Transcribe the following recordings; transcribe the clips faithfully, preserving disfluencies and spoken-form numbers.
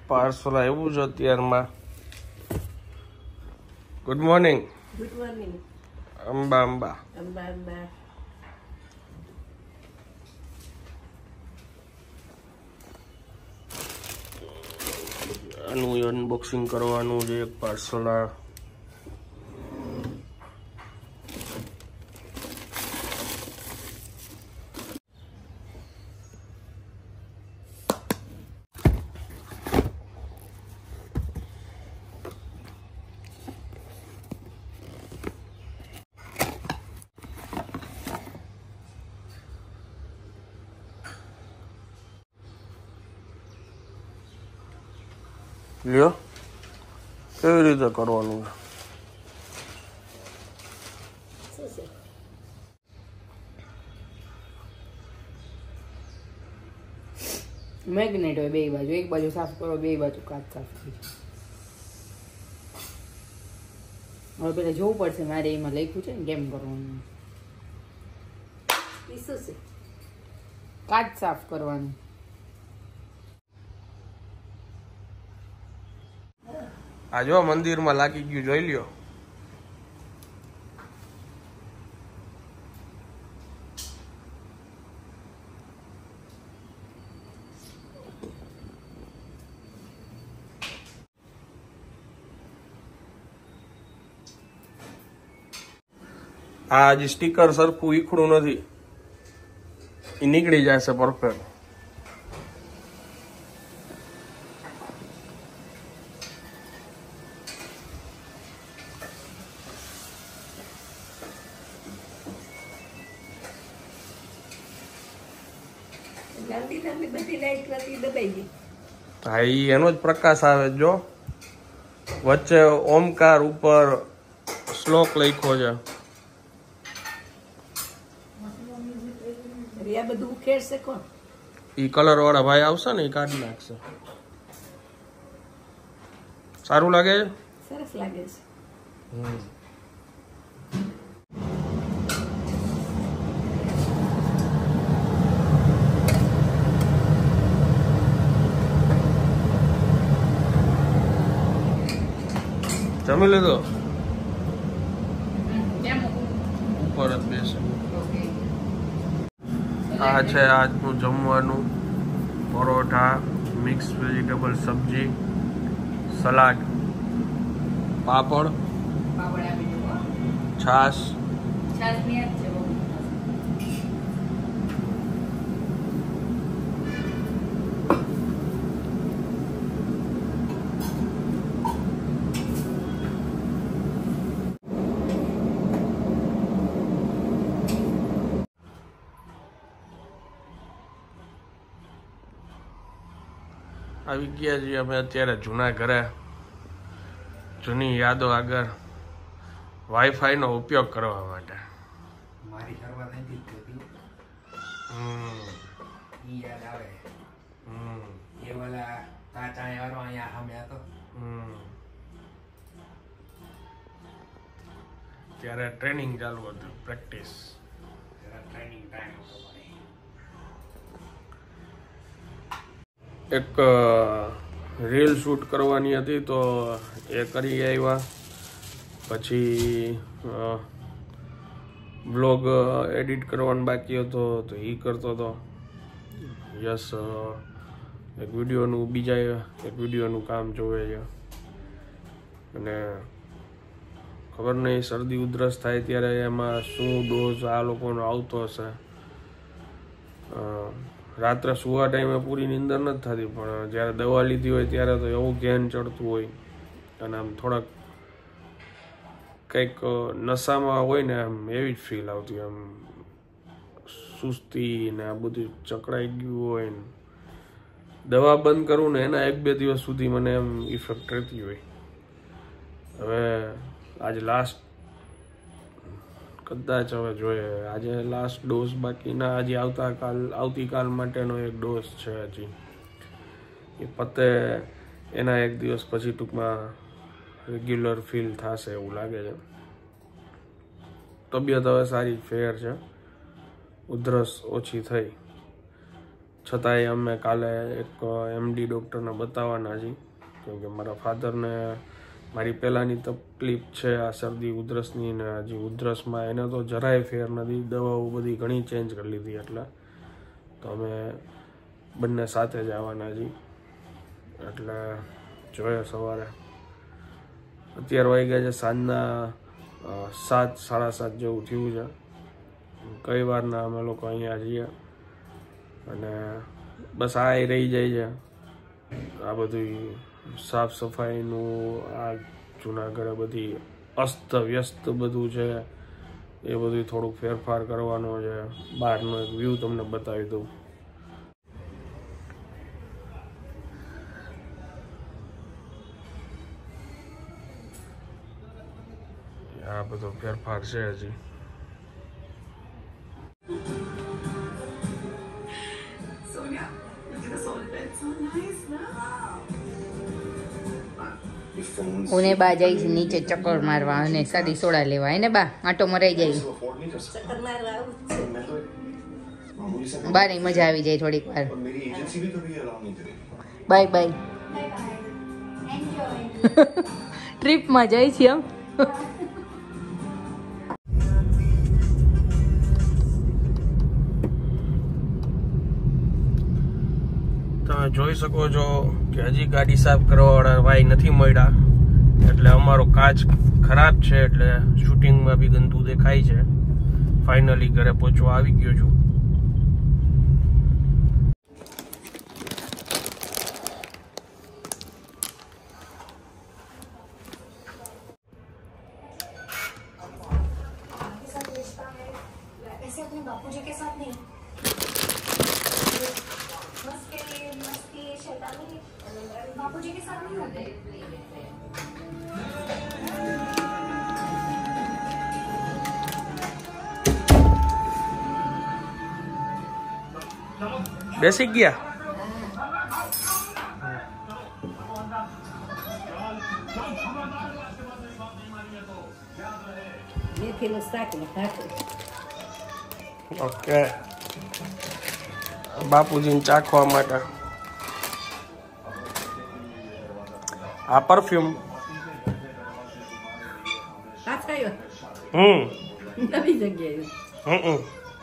Parcel આવ્યું છે અત્યારમાં. Good morning. Good morning. Amba Amba Amba Amba. આનું અનબોક્સિંગ કરવાનું છે એક પાર્સલ. આ લ્યો કેવી રીતે કરવાનું છે. મેગ્નેટ હોય બે બાજુ, એક બાજુ સાફ કરો, બે બાજુ કાચ સાફ થઈ જાય. હવે પેલા જોવું પડશે, મારે એમાં લખ્યું છે ને કેમ કરવાનું. શું છે? કાચ સાફ કરવાનું. આ જો મંદિરમાં લાગી ગયું, જોઈ લ્યો. આ જે સ્ટીકર સરખું ઈખડું નથી, એ નીકળી જશે પરફેક્ટ. હા, ઈ એનો જ પ્રકાશ આવે. જો વચ્ચે ઓમકાર, ઉપર શ્લોક લખ્યો છે. બધું ઉખેડશે કોણ? ઈ કલર વાળા ભાઈ આવશે ને, એ કાઢી નાખશે. સારું લાગે છે, સરસ લાગે છે. હમ જમી લીધો? ઉપર જ બેસે. આ છે આજનું જમવાનું. પરોઠા, મિક્સ વેજીટેબલ સબ્જી, સલાડ, પાપડ, છાશ. આવી ગયા છીએ અમે અત્યારે જૂના ઘરે. જૂની યાદો આગળ વાઈફાઈ નો ઉપયોગ કરવા માટે. મારી શરૂઆત નથી થતી. હમ ઈ યાદ આવે. હમ એ વાલા તાતા વાળો અહીંયા સામે હતો. હમ ત્યારે ટ્રેનિંગ ચાલુ હતું, પ્રેક્ટિસ. ટ્રેનિંગ ટાઈમ હતો. એક રીલ શૂટ કરવાની હતી તો એ કરી આવ્યા. પછી બ્લોગ એડિટ કરવાનો બાકી હતો તો એ કરતો હતો. યસ એક વિડીયોનું બીજા એક વિડીયોનું કામ જોવે છે. અને ખબર નહીં શરદી ઉધરસ થાય ત્યારે એમાં શું ડોઝ આ લોકોનો આવતો હશે. રાત્રે સુવા ટાઈમે પૂરી નીંદર નથી થતી, પણ જ્યારે દવા લીધી હોય ત્યારે તો એવું ધ્યાન ચડતું હોય. અને આમ થોડાક કંઈક નશામાં હોય ને, આમ એવી જ ફીલ આવતી. આમ સુસ્તી ને આ બધું ચકડાઈ ગયું હોય ને. દવા બંધ કરું ને એના એક બે દિવસ સુધી મને એમ ઇફેક્ટ રહેતી હોય. હવે આજે લાસ્ટ કદાચ હવે જોઈએ, આજે લાસ્ટ ડોઝ બાકી ના, આજે આવતા કાલ આવતીકાલ માટેનો એક ડોઝ છે. હજી એ પતે એના એક દિવસ પછી ટૂંકમાં રેગ્યુલર ફીલ થશે એવું લાગે છે. તબિયત હવે સારી ફેર છે, ઉધરસ ઓછી થઈ. છતાંય અમે કાલે એક એમડી ડૉક્ટરને બતાવવાના છીએ, કેમકે મારા ફાધરને મારી પહેલાંની તકલીફ છે આ શરદી ઉધરસની, ને હજી ઉધરસમાં એને તો જરાય ફેર નથી, દવાઓ બધી ઘણી ચેન્જ કરી લીધી, એટલે તો અમે બંને સાથે જ આવવાના છીએ. એટલે જોઈએ સવારે. અત્યારે વાગ્યા છે સાંજના સાત સાડા સાત જેવું થયું છે. કઈ વારના અમે લોકો અહીંયા છીએ અને બસ આ રહી જાય છે આ બધું સાફ સફાઈનું. આ જૂનાગઢે બધી અસ્ત વ્યસ્ત બધું છે, એ બધું થોડુંક ફેરફાર કરવાનો છે. બહારનો એક વ્યૂ તમને બતાવી દઉં. આ બધો ફેરફાર છે હજી. હું બા જઈશ નીચે ચક્કર મારવા અને સાદી સોડા લેવા. એને બા આટો મરાઈ જાય, બા ની મજા આવી જાય થોડીક વાર. Bye bye. ટ્રીપમાં જાય છે એમ. તમે જોઈ શકો છો કે હજી ગાડી સાફ કરવા વાળા ભાઈ નથી મળ્યા, એટલે અમારો કાચ ખરાબ છે, એટલે શૂટિંગમાં બી ગંદુ દેખાય છે. ફાઇનલી ઘરે પહોંચવા આવી ગયો છું. બેસી ગયા. ઓકે, બાપુજીને ચાખવા માટે આ પરફ્યુમ. હમ નવી જગ્યાએ. હમ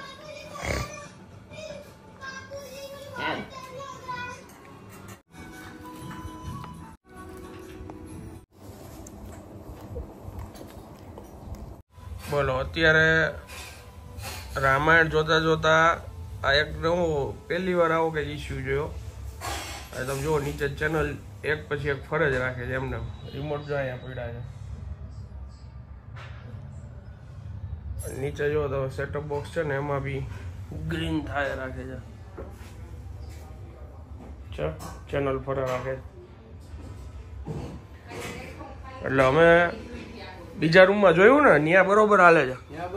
બોલો. અત્યારે રામાયણ જોતા જોતા આ એક નવો પહેલી વાર આવો કે ઇસ્યુ જોયો. તમે જુઓ નીચે ચેનલ એક પછી એક ફરજ રાખે છે, એમને રિમોટ જો અહીંયા પડ્યા છે. નીચે જો તો સેટઅપ બોક્સ છે ને એમાં બી ગ્રીન થાય રાખે છે, ચેનલ ફરે રાખે. એટલે અમે બીજા રૂમમાં જોયું ને ત્યાં બરોબર હાલે છે.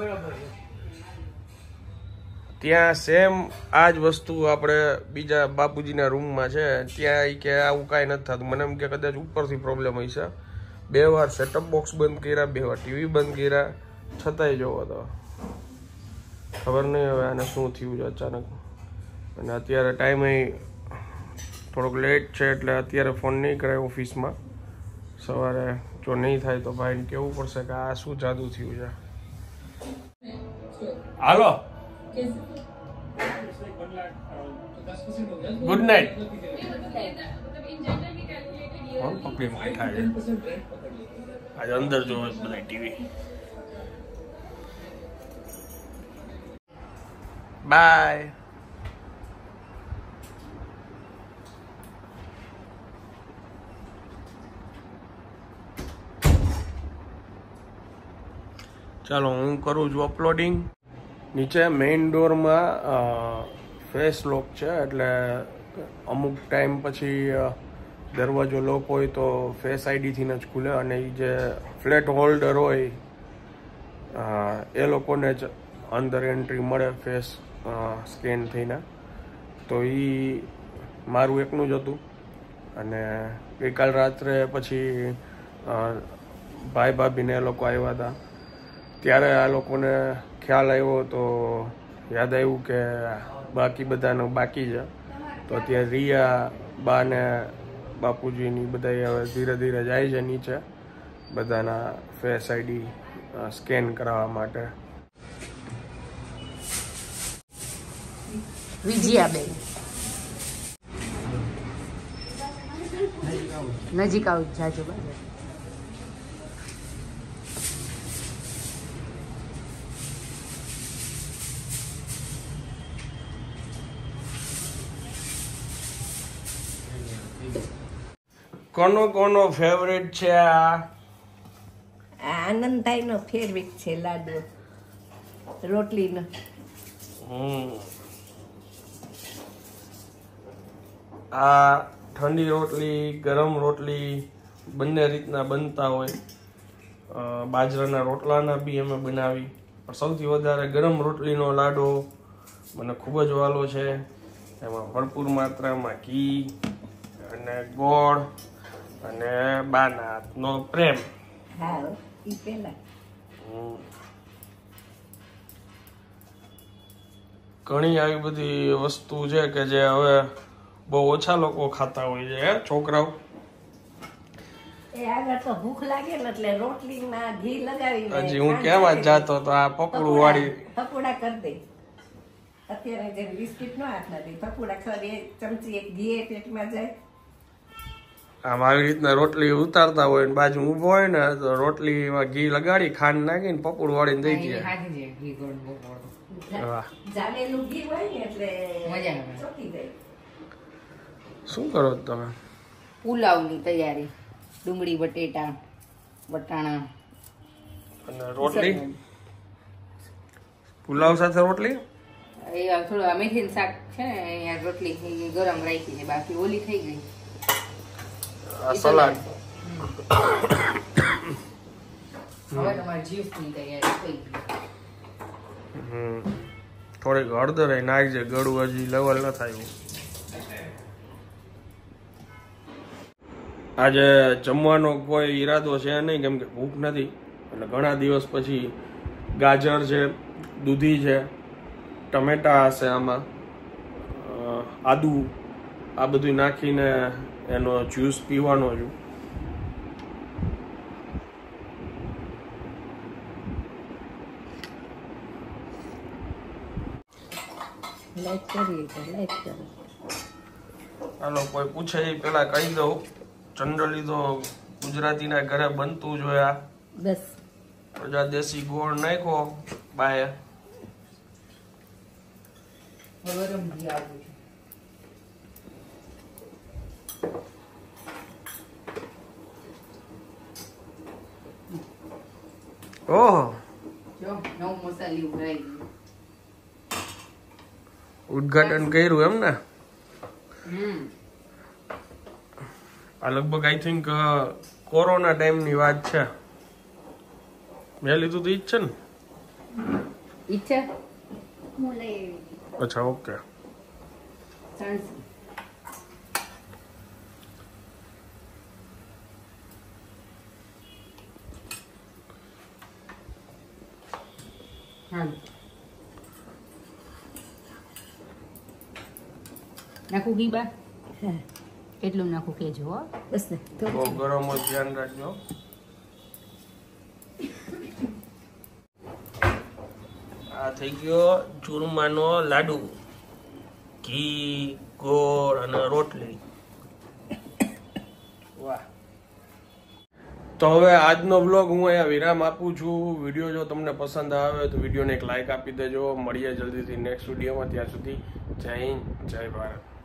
ત્યાં સેમ આ જ વસ્તુ આપણે બીજા બાપુજીના રૂમમાં છે, ત્યાં કે આવું કાંઈ નથી થતું. મને એમ કે કદાચ ઉપરથી પ્રોબ્લેમ હોય છે. બે વાર સેટઅપ બોક્સ બંધ કર્યા, બે વાર ટીવી બંધ કર્યા, છતાંય જોવો તો ખબર નહીં હવે આને શું થયું છે અચાનક. અને અત્યારે ટાઈમે થોડોક લેટ છે, એટલે અત્યારે ફોન નહીં કરાય ઓફિસમાં. સવારે જો નહીં થાય તો ભાઈને કહેવું પડશે કે આ શું જાદુ થયું છે. હાલો, ગુડ નાઇટ. પકડી બેઠા છે આજે અંદર જોવે બધા ટીવી. બાય. ચાલો હું કરું છું અપલોડિંગ. નીચે મેઇન ડોરમાં ફેસ લોક છે, એટલે અમુક ટાઈમ પછી દરવાજો લોક હોય તો ફેસ આઈડીથી જ ખુલે, અને એ જે ફ્લેટ હોલ્ડર હોય એ લોકોને જ અંદર એન્ટ્રી મળે ફેસ સ્કેન થઈને. તો એ મારું એકનું જ હતું. અને ગઈકાલ રાત્રે પછી ભાઈ ભાભીને એ લોકો આવ્યા હતા, ત્યારે આ લોકોને ખ્યાલ આવ્યો તો યાદ આવ્યું કે બાકી બધાનું બાકી છે, તો ત્યાં રિયા બા ને બાપુજીની બધા હવે ધીરે ધીરે જાય છે નીચે બધાના ફેસ આઈડી સ્કેન કરાવવા માટે. વિજયાબેન નજીક આવું જાજો બાજુ. કોનો કોનો ફેવરેટ છે આ? આનંદભાઈ નો ફેવરેટ છે લાડુ રોટલી નો. હમ આ ઠંડી રોટલી ગરમ રોટલી બંને રીતના બનતા હોય. બાજરાના રોટલાના બી અમે બનાવી, પણ સૌથી વધારે ગરમ રોટલીનો લાડો મને ખૂબ જ વાલો છે. એમાં ભરપૂર માત્રામાં ઘી અને ગોળ અને બાના હાથનો પ્રેમ. હા ઈ પેલા ઘણી આવી બધી વસ્તુ છે કે જે હવે બહુ ઓછા લોકો ખાતા હોય છે છોકરાઓ. એ આગળ તો ભૂખ લાગે ને એટલે રોટલીમાં ઘી લગાવી હજી હું કેવા જ જાતો તો આ પપડું વાળી પકોડા કરી દે. અત્યારે જે બિસ્કિટ નો હાથ નથી, પકોડા ખાલી એક ચમચી એક ઘી પેટમાં જાય. આમ આવી રીતના રોટલી ઉતારતા હોય ને બાજુ ઊભો હોય ને તો રોટલીમાં ઘી લગાડી ખાંડ નાખીને પપડું વાળીને દઈ દે. વાહ, જામેલું ઘી હોય ને એટલે મજા આવે. ચોટી જાય. શું કરો છો તમે? પુલાવની તૈયારી, ડુંગળી બટેટા વટાણા અને રોટલી પુલાવ સાથે રોટલી. એ થોડું મેથીનું શાક છે ને અહીંયા રોટલી એ ગરમ રાખી છે, બાકી ઓલી થઈ ગઈ. આ સલાડ. હવે તમારે જ્યુસની તૈયારી થઈ ગઈ. હમ થોડીક હળદર નાખજે, ગળું હજી લેવલ ન થાય. આજે જમવાનો કોઈ ઈરાદો છે નહીં, કેમ કે ભૂખ નથી. એટલે ઘણા દિવસ પછી ગાજર છે, દૂધી છે, ટમેટા હશે, આમાં આદુ, આ બધું નાખીને એનો જ્યુસ પીવાનો છું. લાઈક કરીએ તો લાઈક કરો. હાલો, કોઈ પૂછે એ પેલા કહી દઉં, જનરલી તો ગુજરાતીના ઘરે બનતું જ હોય. આ બસ પ્રજા દેશી ગોળ નાખો બાય. ગરમ ઘી આવ્યું છે. ઓહો, જો નવ મસાલી ઉભરાઈ ગયું. ઉદ્ઘાટન કર્યું એમ ને? હમ આ લગભગ આઈ થિંક કોરોના ટાઈમની વાત છે. મેં લીધું તો ઈ જ છે ને? ઈચ્છા હું લઈ અચ્છા, ઓકે. ચાલશે. હા, નાખું ઘી બા? હા કેટલું નાખું કેજો હો. બસ ને બહુ ગરમ હોય, ધ્યાન રાખજો. આ થઈ ગયો ચૂરમાનો લાડુ, ઘી, ગોળ અને રોટલી. વાહ. તો હવે આજનો બ્લોગ હું અહીંયા વિરામ આપું છું. વિડીયો જો તમને પસંદ આવે તો વિડીયોને એક લાઈક આપી દેજો. મળીએ જલ્દીથી નેક્સ્ટ વિડીયોમાં. ત્યાં સુધી જય હિન્દ, જય ભારત.